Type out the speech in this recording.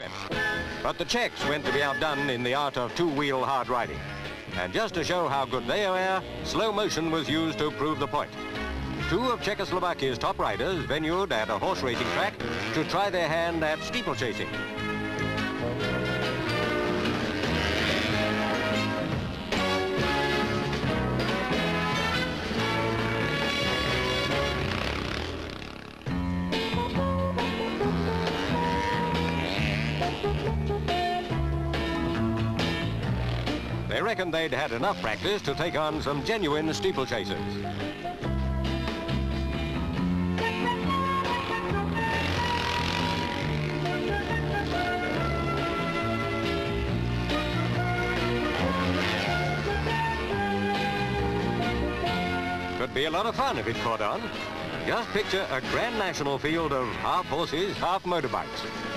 outfit. But the Czechs went to be outdone in the art of two-wheel hard riding. And just to show how good they were, slow motion was used to prove the point. Two of Czechoslovakia's top riders venued at a horse racing track to try their hand at steeplechasing. They reckoned they'd had enough practice to take on some genuine steeplechasers. Could be a lot of fun if it caught on. Just picture a Grand National field of half horses, half motorbikes.